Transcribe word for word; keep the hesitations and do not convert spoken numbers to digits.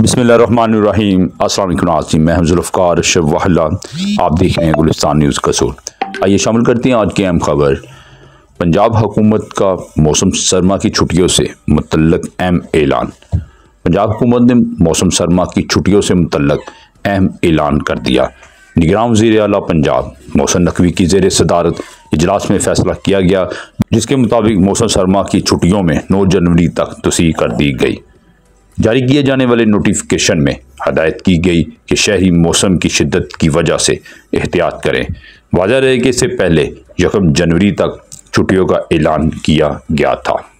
बिस्मिल्लाहिर्रहमानिर्रहीम। अस्सलाम वालेकुम नाज़रीन, मैं जुल्फ़कार अशरफ वाहला, आप देख रहे हैं गुलिस्तान न्यूज़ कसूर। आइए शामिल करते हैं आज की अहम खबर। पंजाब हुकूमत का मौसम सरमा की छुट्टियों से मुतल्लक अहम ऐलान। पंजाब हुकूमत ने मौसम सरमा की छुट्टियों से मुतल्लक अहम ऐलान कर दिया। निगरान वज़ीर आला पंजाब मोहसिन नकवी की ज़ेर सदारत इजलास में फैसला किया गया, जिसके मुताबिक मौसम सरमा की छुट्टियों में नौ जनवरी तक तोसी कर दी गई। जारी किए जाने वाले नोटिफिकेशन में हदायत की गई कि शहरी मौसम की शिद्दत की वजह से एहतियात करें। वाज़ह रहे कि इससे पहले यकम जनवरी तक छुट्टियों का ऐलान किया गया था।